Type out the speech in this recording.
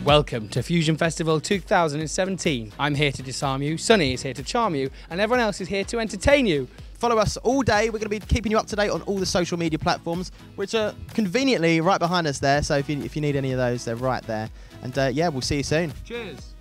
Welcome to Fusion Festival 2017. I'm here to disarm you, Sonny is here to charm you, and everyone else is here to entertain you. Follow us all day. We're going to be keeping you up to date on all the social media platforms, which are conveniently right behind us there. So if you need any of those, they're right there. And yeah, we'll see you soon. Cheers.